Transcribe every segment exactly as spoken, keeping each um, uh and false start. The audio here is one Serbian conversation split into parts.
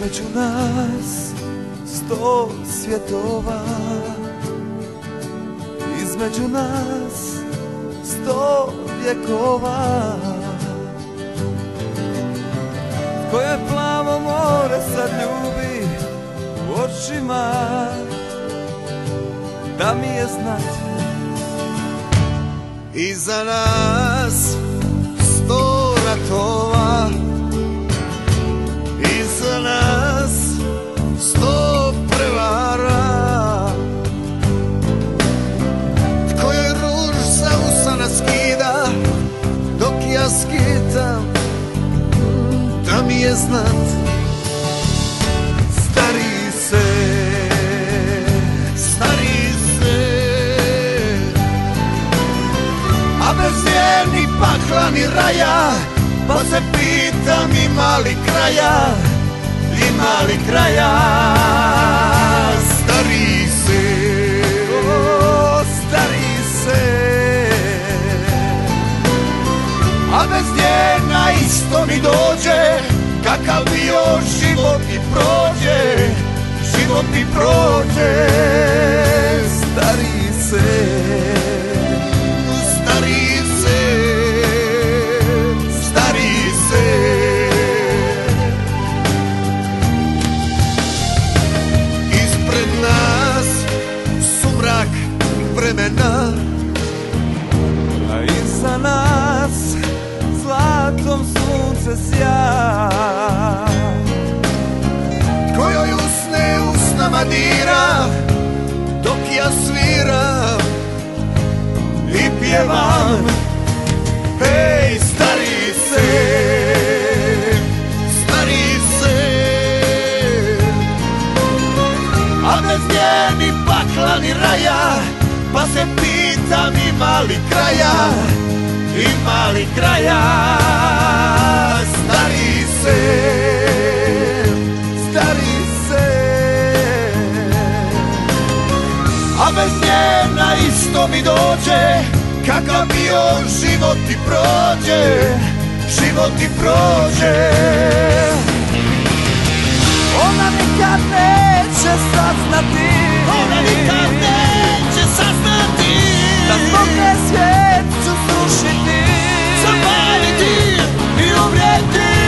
Između nas sto svjetova, između nas sto vjekova. Koje plavo more sad ljubi u očima, da mi je znati. Iza nas sto ratova, iza nas sto prevara. Tko je ruž sa usana skida, dok ja skitam, da mi je znat. Stari se, stari se, a bez nje ni pakla ni raja, pa se pitam ima li kraja, ima li kraja. Stari se, O, stari se, a bez nje na isto mi dođe, kakav bio život i prođe, život i prođe. stari se, Stari se, stari se. Ispred nas sumrak vremena, a iza nas zlatom sunce sja. kojoj usne usnama dira, dok ja sviram i pjevam. Hej, stari se, stari se, a bez nje ni pakla ni raja, pa se pitam ima li kraja, ima li kraja. Stari se, Stari se, a bez nje na isto mi dođe, kakav bio život i prođe, život i prođe. ona nikad neće saznati, Ona nikad neće saznati, da zbog nje svijet ću srušiti, zapaliti i umrijeti.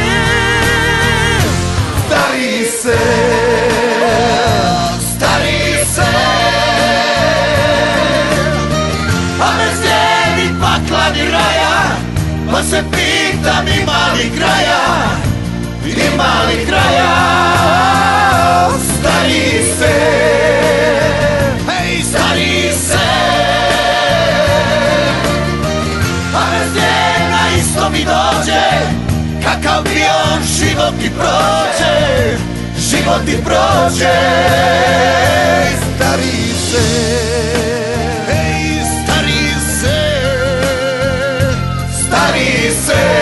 stari se, Stari se, a bez nje ni pakla ni raja, pa se pitam ima li kraja, ima li kraja. Stari se, hej, stari se, a bez nje na isto mi dođe, kakav bio život i prođe, život i prođe. stari se, Hej, stari se, stari se.